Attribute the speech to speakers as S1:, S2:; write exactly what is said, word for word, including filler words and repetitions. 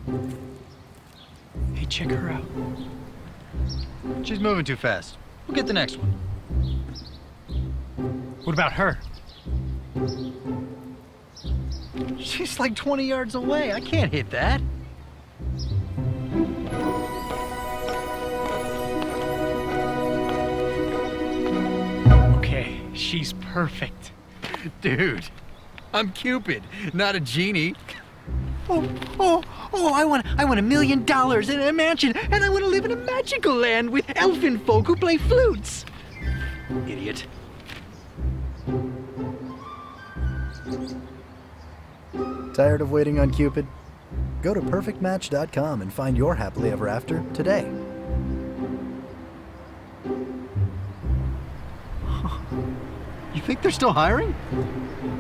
S1: Hey, check her out.
S2: She's moving too fast. We'll get the next one.
S1: What about her?
S2: She's like twenty yards away. I can't hit that.
S1: Okay, she's perfect.
S2: Dude, I'm Cupid, not a genie.
S3: Oh, oh, oh, I want, I want a million dollars and a mansion, and I want to live in a magical land with elfin folk who play flutes. Idiot.
S4: Tired of waiting on Cupid? Go to perfect match dot com and find your happily ever after today.
S2: You think they're still hiring?